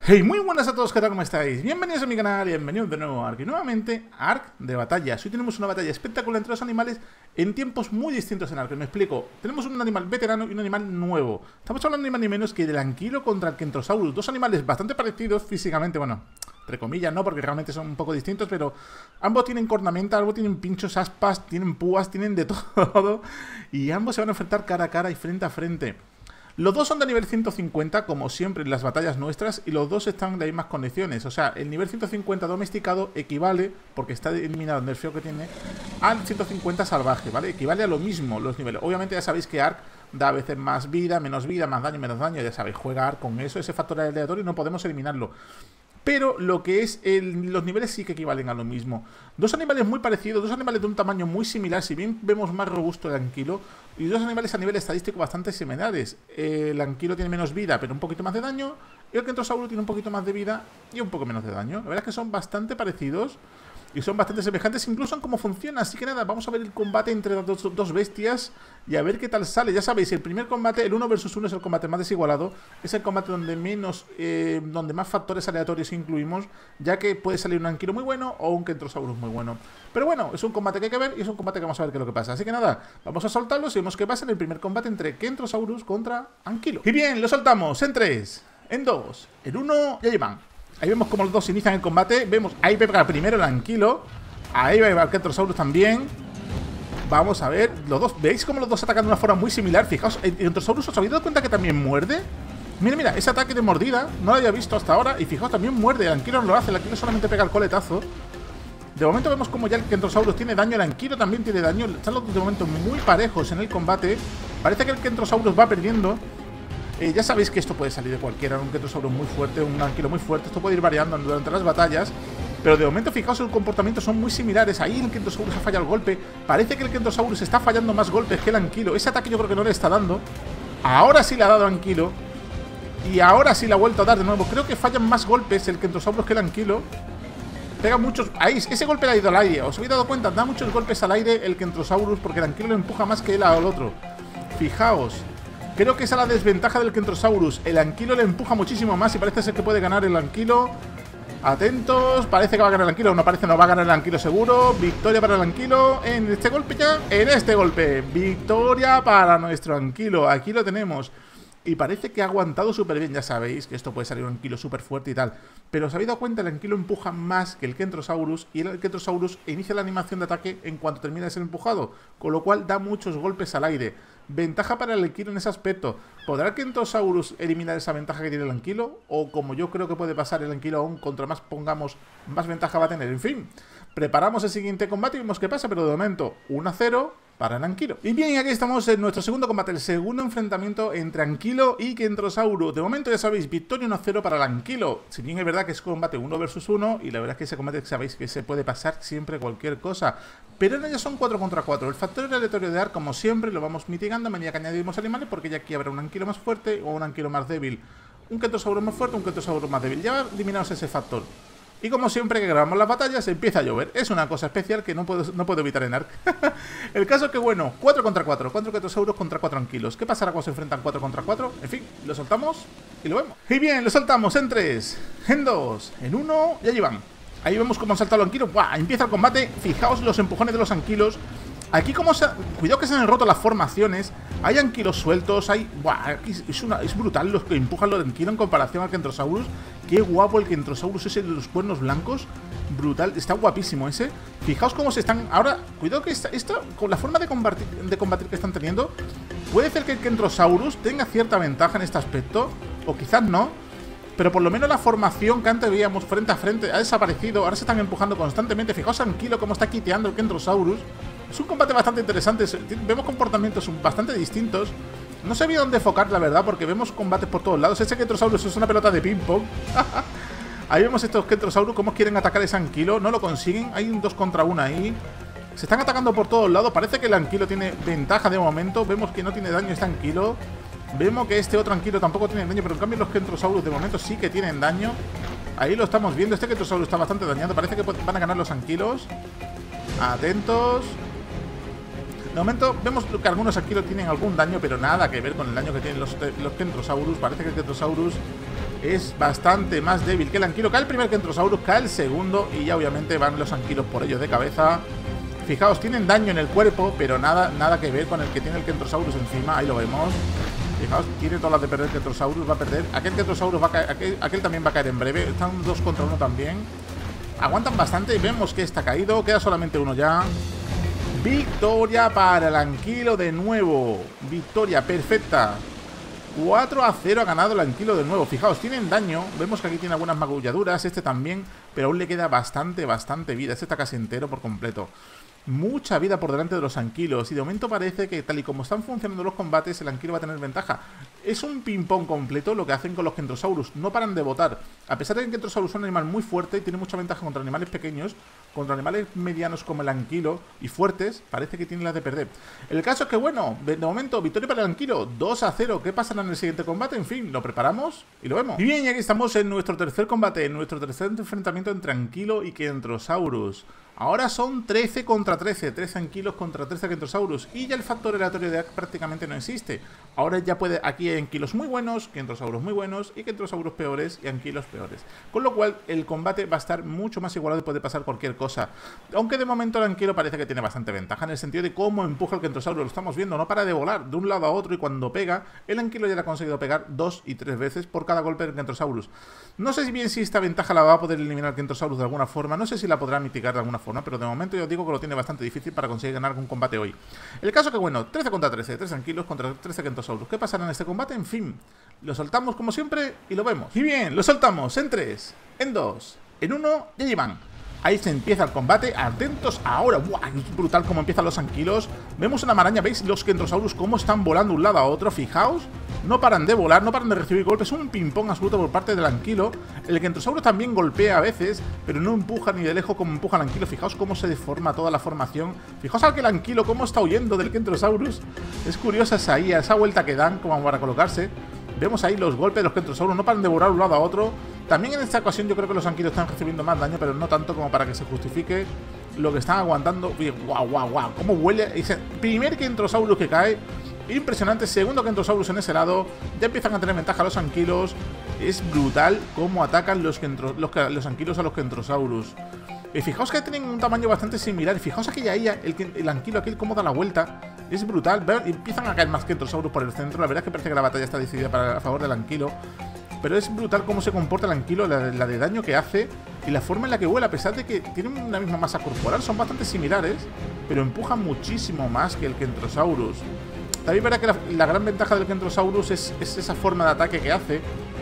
Hey, muy buenas a todos, ¿qué tal? ¿Cómo estáis? Bienvenidos a mi canal y bienvenidos de nuevo a Ark. Y nuevamente, Ark de batallas. Hoy tenemos una batalla espectacular entre los animales en tiempos muy distintos en Ark. Me explico. Tenemos un animal veterano y un animal nuevo. Estamos hablando ni más ni menos que del anquilo contra el Kentrosaurus. Dos animales bastante parecidos físicamente, bueno, entre comillas, ¿no? Porque realmente son un poco distintos, pero ambos tienen cornamenta, ambos tienen pinchos, aspas, tienen púas, tienen de todo. Y ambos se van a enfrentar cara a cara y frente a frente. Los dos son de nivel 150, como siempre en las batallas nuestras, y los dos están en las mismas condiciones. O sea, el nivel 150 domesticado equivale, porque está eliminado el nerfeo que tiene, al 150 salvaje, ¿vale? Equivale a lo mismo los niveles. Obviamente ya sabéis que Ark da a veces más vida, menos vida, más daño, menos daño. Ya sabéis, juega Ark con eso, ese factor aleatorio, y no podemos eliminarlo. Pero lo que es los niveles sí que equivalen a lo mismo. Dos animales muy parecidos, dos animales de un tamaño muy similar, si bien vemos más robusto el anquilo, y dos animales a nivel estadístico bastante similares. El anquilo tiene menos vida, pero un poquito más de daño, y el Kentrosaurus tiene un poquito más de vida y un poco menos de daño. La verdad es que son bastante parecidos y son bastante semejantes, incluso en cómo funciona. Así que nada, vamos a ver el combate entre las dos bestias y a ver qué tal sale. Ya sabéis, el primer combate, el 1 vs 1, es el combate más desigualado. Es el combate donde donde más factores aleatorios incluimos, ya que puede salir un anquilo muy bueno o un Kentrosaurus muy bueno. Pero bueno, es un combate que hay que ver y es un combate que vamos a ver qué es lo que pasa. Así que nada, vamos a soltarlos y vemos qué pasa en el primer combate entre Kentrosaurus contra anquilo. Y bien, lo soltamos en 3, en 2, en 1, ya llevan. Ahí vemos como los dos inician el combate. Vemos, ahí pega primero el anquilo. Ahí va el Kentrosaurus también. Vamos a ver, los dos, ¿veis cómo los dos atacan de una forma muy similar? Fijaos, el Kentrosaurus, ¿os habéis dado cuenta que también muerde? Mira, mira, ese ataque de mordida no lo había visto hasta ahora. Y fijaos, también muerde, el anquilo no lo hace. El anquilo solamente pega el coletazo. De momento vemos como ya el Kentrosaurus tiene daño. El anquilo también tiene daño. Están los dos de momento muy parejos en el combate. Parece que el Kentrosaurus va perdiendo. Ya sabéis que esto puede salir de cualquiera, un Kentrosaurus muy fuerte, un anquilo muy fuerte. Esto puede ir variando durante las batallas. Pero de momento, fijaos, el comportamiento son muy similares. Ahí el Kentrosaurus ha fallado el golpe. Parece que el Kentrosaurus está fallando más golpes que el anquilo. Ese ataque yo creo que no le está dando. Ahora sí le ha dado anquilo. Y ahora sí le ha vuelto a dar de nuevo. Creo que fallan más golpes el Kentrosaurus que el anquilo. Pega muchos... Ahí, ese golpe le ha ido al aire. ¿Os habéis dado cuenta? Da muchos golpes al aire el Kentrosaurus porque el anquilo le empuja más que él al otro. Fijaos. Creo que esa es la desventaja del Kentrosaurus. El anquilo le empuja muchísimo más y parece ser que puede ganar el anquilo. Atentos, parece que va a ganar el anquilo. No parece, no va a ganar el anquilo seguro. Victoria para el anquilo en este golpe ya. En este golpe, victoria para nuestro anquilo. Aquí lo tenemos. Y parece que ha aguantado súper bien. Ya sabéis que esto puede salir un anquilo súper fuerte y tal. Pero os habéis dado cuenta, el anquilo empuja más que el Kentrosaurus. Y el Kentrosaurus inicia la animación de ataque en cuanto termina de ser empujado. Con lo cual da muchos golpes al aire. Ventaja para el anquilo en ese aspecto. ¿Podrá el Kentrosaurus eliminar esa ventaja que tiene el anquilo? O como yo creo que puede pasar el anquilo aún, contra más pongamos, más ventaja va a tener. En fin, preparamos el siguiente combate y vemos qué pasa. Pero de momento, 1-0 para el anquilo. Y bien, aquí estamos en nuestro segundo combate, el segundo enfrentamiento entre anquilo y Kentrosaurus. De momento ya sabéis, victoria 1-0 para el anquilo. Si bien es verdad que es combate 1 vs 1, y la verdad es que ese combate sabéis que se puede pasar siempre cualquier cosa. Pero en ellos son 4 contra 4. El factor aleatorio de Ark, como siempre, lo vamos mitigando a medida que añadimos animales, porque ya aquí habrá un anquilo más fuerte o un anquilo más débil. Un Kentrosaurus más fuerte, un Kentrosaurus más débil. Ya eliminamos ese factor. Y como siempre que grabamos las batallas, empieza a llover. Es una cosa especial que no puedo evitar en Ark. El caso es que, bueno, 4 contra 4. 4 Kentrosaurus contra 4 anquilos. ¿Qué pasará cuando se enfrentan 4 contra 4? En fin, lo soltamos y lo vemos. Y bien, lo soltamos en 3, en 2, en 1. Y allí van. Ahí vemos cómo han saltado los anquilos. ¡Buah! Empieza el combate. Fijaos los empujones de los anquilos. Aquí como se... Cuidado que se han roto las formaciones. Hay anquilos sueltos. Hay... ¡Buah! Es brutal los que empujan los anquilos en comparación al Kentrosaurus. Qué guapo el Kentrosaurus ese de los cuernos blancos. Brutal. Está guapísimo ese. Fijaos cómo se están... Ahora, cuidado que esto con la forma de combatir que están teniendo, puede ser que el Kentrosaurus tenga cierta ventaja en este aspecto. O quizás no. Pero por lo menos la formación que antes veíamos frente a frente ha desaparecido. Ahora se están empujando constantemente. Fijaos anquilo cómo está quiteando el Kentrosaurus. Es un combate bastante interesante. Vemos comportamientos bastante distintos. No sabía dónde enfocar, la verdad, porque vemos combates por todos lados. Ese Kentrosaurus es una pelota de ping-pong. Ahí vemos estos Kentrosaurus cómo quieren atacar ese anquilo. No lo consiguen. Hay un 2 contra 1 ahí. Se están atacando por todos lados. Parece que el anquilo tiene ventaja de momento. Vemos que no tiene daño este anquilo. Vemos que este otro anquilo tampoco tiene daño, pero en cambio los Kentrosaurus de momento sí que tienen daño. Ahí lo estamos viendo. Este Kentrosaurus está bastante dañado. Parece que van a ganar los anquilos. Atentos. De momento vemos que algunos anquilos tienen algún daño, pero nada que ver con el daño que tienen los Kentrosaurus. Parece que el Kentrosaurus es bastante más débil que el anquilo. Cae el primer Kentrosaurus, cae el segundo y ya obviamente van los anquilos por ellos de cabeza. Fijaos, tienen daño en el cuerpo, pero nada que ver con el que tiene el Kentrosaurus encima. Ahí lo vemos. Fijaos, tiene todas las de perder el Kentrosaurus, va a perder. Aquel Kentrosaurus va a caer, aquel también va a caer en breve. Están 2 contra 1 también. Aguantan bastante, vemos que está caído. Queda solamente uno ya. Victoria para el anquilo de nuevo. Victoria perfecta. 4-0 ha ganado el anquilo de nuevo. Fijaos, tienen daño. Vemos que aquí tiene algunas magulladuras. Este también, pero aún le queda bastante vida. Este está casi entero por completo. Mucha vida por delante de los anquilos. Y de momento parece que tal y como están funcionando los combates, el anquilo va a tener ventaja. Es un ping-pong completo lo que hacen con los Kentrosaurus. No paran de botar. A pesar de que el Kentrosaurus es un animal muy fuerte y tiene mucha ventaja contra animales pequeños, contra animales medianos como el anquilo y fuertes, parece que tiene las de perder. El caso es que, bueno, de momento, victoria para el anquilo, 2-0. ¿Qué pasará en el siguiente combate? En fin, lo preparamos y lo vemos. Y bien, y aquí estamos en nuestro tercer combate, en nuestro tercer enfrentamiento entre anquilo y Kentrosaurus. Ahora son 13 contra 13, 13 anquilos contra 13 Kentrosaurus. Y ya el factor aleatorio de prácticamente no existe. Ahora ya puede, aquí hay anquilos muy buenos, Kentrosaurus muy buenos y Kentrosaurus peores y anquilos peores. Con lo cual el combate va a estar mucho más igualado y puede pasar cualquier cosa. Aunque de momento el anquilo parece que tiene bastante ventaja en el sentido de cómo empuja el Kentrosaurus. Lo estamos viendo, no para de volar de un lado a otro y cuando pega, el anquilo ya le ha conseguido pegar 2 y 3 veces por cada golpe del Kentrosaurus. No sé bien si esta ventaja la va a poder eliminar el Kentrosaurus de alguna forma, no sé si la podrá mitigar de alguna forma, pero de momento yo digo que lo tiene bastante difícil para conseguir ganar algún combate hoy. El caso que, bueno, 13 contra 13, 3 anquilos contra 13 Kentrosaurus. ¿Qué pasará en este combate? En fin, lo soltamos como siempre y lo vemos. Y bien, lo soltamos en 3, en 2, en 1, ya llevan. Ahí se empieza el combate, atentos ahora. ¡Buah! Es brutal como empiezan los anquilos. Vemos una maraña, ¿veis los Kentrosaurus cómo están volando de un lado a otro? Fijaos, no paran de volar, no paran de recibir golpes. Un ping-pong absoluto por parte del anquilo. El Kentrosaurus también golpea a veces, pero no empuja ni de lejos como empuja el anquilo. Fijaos cómo se deforma toda la formación. Fijaos al que el anquilo cómo está huyendo del Kentrosaurus. Es curiosa esa vuelta que dan como para colocarse. Vemos ahí los golpes de los Kentrosaurus, no paran de volar de un lado a otro. También en esta ocasión yo creo que los anquilos están recibiendo más daño, pero no tanto como para que se justifique lo que están aguantando. ¡Guau, guau, guau! Cómo huele ese primer Kentrosaurus que cae. Impresionante. Segundo Kentrosaurus en ese lado. Ya empiezan a tener ventaja los anquilos. Es brutal cómo atacan los anquilos a los Kentrosaurus. Fijaos que tienen un tamaño bastante similar. Fijaos aquí ya el anquilo aquel cómo da la vuelta. Es brutal. Empiezan a caer más Kentrosaurus por el centro. La verdad es que parece que la batalla está decidida a favor del anquilo. Pero es brutal cómo se comporta el anquilo, la de daño que hace y la forma en la que vuela, a pesar de que tienen una misma masa corporal, son bastante similares, pero empujan muchísimo más que el Kentrosaurus. También verá que la gran ventaja del Kentrosaurus es esa forma de ataque que hace,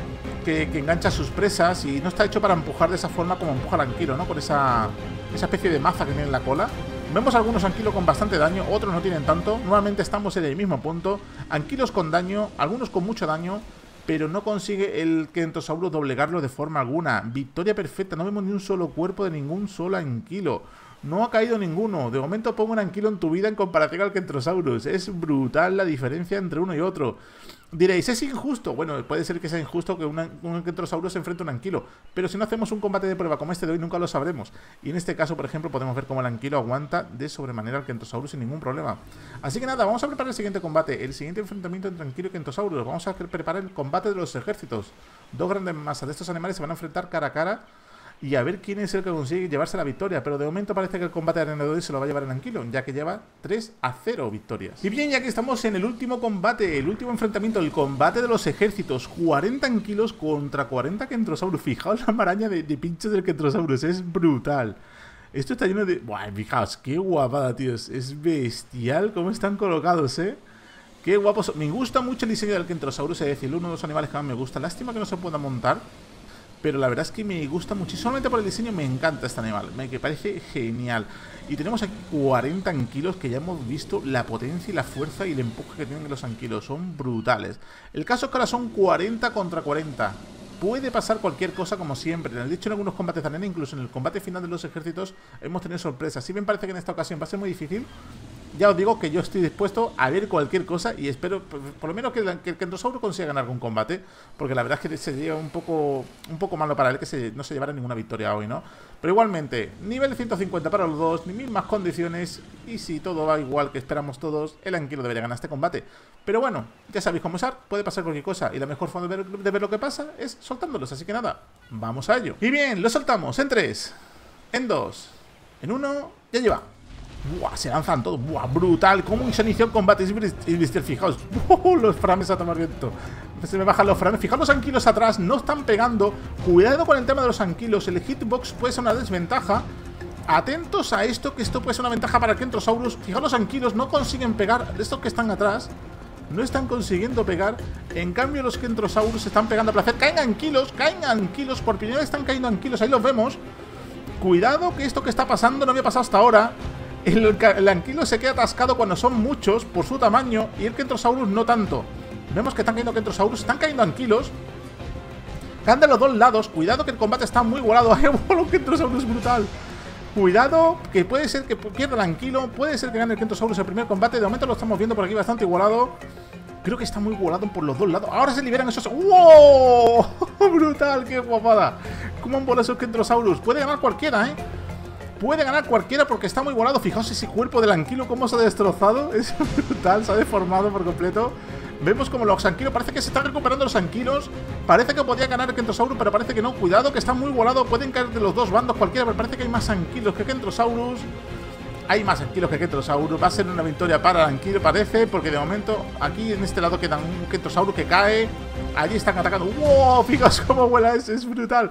que engancha a sus presas y no está hecho para empujar de esa forma como empuja el anquilo, ¿no? Con esa especie de maza que tiene en la cola. Vemos algunos anquilos con bastante daño, otros no tienen tanto. Nuevamente estamos en el mismo punto. Anquilos con daño, algunos con mucho daño, pero no consigue el Kentrosaurus doblegarlo de forma alguna. Victoria perfecta, no vemos ni un solo cuerpo de ningún solo anquilo. No ha caído ninguno. De momento pongo un anquilo en tu vida en comparación al Kentrosaurus. Es brutal la diferencia entre uno y otro. Diréis, ¿es injusto? Bueno, puede ser que sea injusto que un Kentrosaurus se enfrente a un anquilo, pero si no hacemos un combate de prueba como este de hoy, nunca lo sabremos. Y en este caso, por ejemplo, podemos ver cómo el anquilo aguanta de sobremanera al Kentrosaurus sin ningún problema. Así que nada, vamos a preparar el siguiente combate, el siguiente enfrentamiento entre anquilo y Kentrosaurus. Vamos a preparar el combate de los ejércitos. Dos grandes masas de estos animales se van a enfrentar cara a cara y a ver quién es el que consigue llevarse la victoria. Pero de momento parece que el combate de arena de hoy se lo va a llevar el anquilo, ya que lleva 3-0 victorias. Y bien, ya que estamos en el último combate, el último enfrentamiento, el combate de los ejércitos. 40 anquilos contra 40 Kentrosaurus. Fijaos la maraña de pinchos del Kentrosaurus, es brutal. Esto está lleno de... Buah, fijaos, qué guapada, tíos. Es bestial cómo están colocados, Qué guapos. Me gusta mucho el diseño del Kentrosaurus, es decir, uno de los animales que más me gusta. Lástima que no se pueda montar, pero la verdad es que me gusta muchísimo. Solamente por el diseño me encanta este animal, me parece genial. Y tenemos aquí 40 anquilos que ya hemos visto la potencia y la fuerza y el empuje que tienen los anquilos. Son brutales. El caso es que ahora son 40 contra 40. Puede pasar cualquier cosa como siempre. De hecho, en algunos combates de arena, incluso en el combate final de los ejércitos, hemos tenido sorpresas. Si bien parece que en esta ocasión va a ser muy difícil, ya os digo que yo estoy dispuesto a ver cualquier cosa y espero por lo menos que el Kentrosaurus consiga ganar algún combate, porque la verdad es que se lleva un poco malo para él que no se llevara ninguna victoria hoy, ¿no? Pero igualmente, nivel 150 para los dos, ni mismas condiciones, y si todo va igual que esperamos todos, el Anquilo debería ganar este combate. Pero bueno, ya sabéis cómo es Ark, puede pasar cualquier cosa, y la mejor forma de ver lo que pasa es soltándolos, así que nada, vamos a ello. Y bien, lo soltamos en 3, en 2, en 1, ya lleva. ¡Buah! Se lanzan todos. ¡Buah! Brutal. ¿Cómo se inició el combate? Fijaos. Los frames a tomar viento. Se me bajan los frames. Fijaos los anquilos atrás. No están pegando. Cuidado con el tema de los anquilos. El hitbox puede ser una desventaja. Atentos a esto, que esto puede ser una ventaja para el Kentrosaurus. Fijaos los anquilos. No consiguen pegar. De estos que están atrás. No están consiguiendo pegar. En cambio los Kentrosaurus están pegando a placer. Caen anquilos. Caen anquilos. Por primera vez están cayendo anquilos. Ahí los vemos. Cuidado que esto que está pasando no había pasado hasta ahora. El anquilo se queda atascado cuando son muchos por su tamaño y el Kentrosaurus no tanto. Vemos que están cayendo Kentrosaurus, están cayendo anquilos. Caen de los dos lados. Cuidado que el combate está muy volado. Un Kentrosaurus brutal. Cuidado que puede ser que pierda el anquilo. Puede ser que gane el Kentrosaurus el primer combate. De momento lo estamos viendo por aquí bastante igualado. Creo que está muy volado por los dos lados. Ahora se liberan esos... ¡Wow! Brutal, qué guapada. ¿Cómo han volado esos Kentrosaurus? Puede ganar cualquiera, ¿eh? Puede ganar cualquiera porque está muy volado. Fijaos ese cuerpo del anquilo, cómo se ha destrozado. Es brutal, se ha deformado por completo. Vemos como los anquilos, parece que se están recuperando los anquilos. Parece que podía ganar el Kentrosaurus, pero parece que no. Cuidado, que está muy volado. Pueden caer de los dos bandos cualquiera, pero parece que hay más anquilos que Kentrosaurus. Hay más anquilos que Kentrosaurus. Va a ser una victoria para el anquilo, parece, porque de momento aquí en este lado queda un Kentrosaurus que cae. Allí están atacando. ¡Wow! Fijaos cómo vuela ese, es brutal.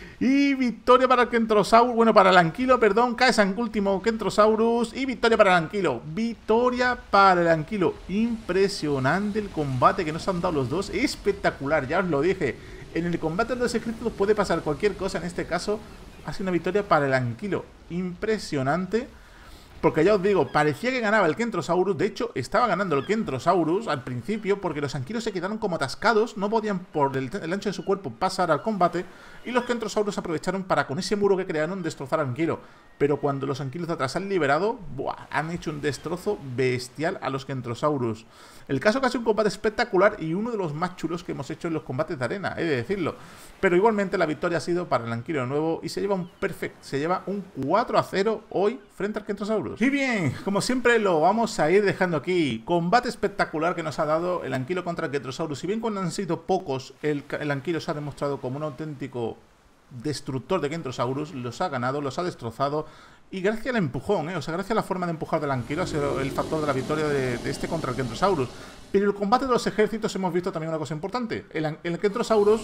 Y victoria para el Kentrosaurus, bueno, para el anquilo, perdón, cae San último Kentrosaurus y victoria para el anquilo. Victoria para el anquilo. Impresionante el combate que nos han dado los dos, espectacular, ya os lo dije. En el combate de los escritos puede pasar cualquier cosa, en este caso ha sido una victoria para el anquilo. Impresionante. Porque ya os digo, parecía que ganaba el Kentrosaurus. De hecho, estaba ganando el Kentrosaurus al principio, porque los anquilos se quedaron como atascados. No podían, por el ancho de su cuerpo, pasar al combate. Y los Kentrosaurus aprovecharon para, con ese muro que crearon, destrozar al anquilo. Pero cuando los anquilos de atrás han liberado, ¡buah!, han hecho un destrozo bestial a los Kentrosaurus. El caso que ha sido un combate espectacular y uno de los más chulos que hemos hecho en los combates de arena, he de decirlo. Pero igualmente la victoria ha sido para el anquilo nuevo y se lleva un perfect, se lleva un 4-0 hoy frente al Kentrosaurus. Y bien, como siempre lo vamos a ir dejando aquí. Combate espectacular que nos ha dado el anquilo contra el Kentrosaurus. Si bien cuando han sido pocos, el anquilo se ha demostrado como un auténtico destructor de Kentrosaurus, los ha ganado, los ha destrozado. Y gracias al empujón, o sea, gracias a la forma de empujar del anquilo ha sido el factor de la victoria de este contra el Kentrosaurus. Pero en el combate de los ejércitos hemos visto también una cosa importante. El Kentrosaurus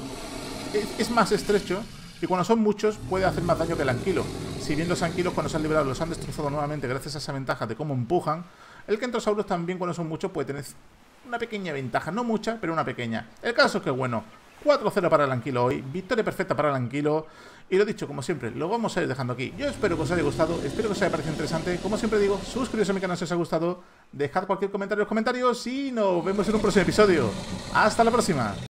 es más estrecho y cuando son muchos puede hacer más daño que el anquilo. Si bien los anquilos cuando se han liberado los han destrozado nuevamente gracias a esa ventaja de cómo empujan, el Kentrosaurus también cuando son muchos puede tener una pequeña ventaja. No mucha, pero una pequeña. El caso es que bueno, 4-0 para el anquilo hoy, victoria perfecta para el anquilo. Y lo dicho, como siempre, lo vamos a ir dejando aquí. Yo espero que os haya gustado, espero que os haya parecido interesante. Como siempre digo, suscribiros a mi canal si os ha gustado, dejad cualquier comentario en los comentarios y nos vemos en un próximo episodio. ¡Hasta la próxima!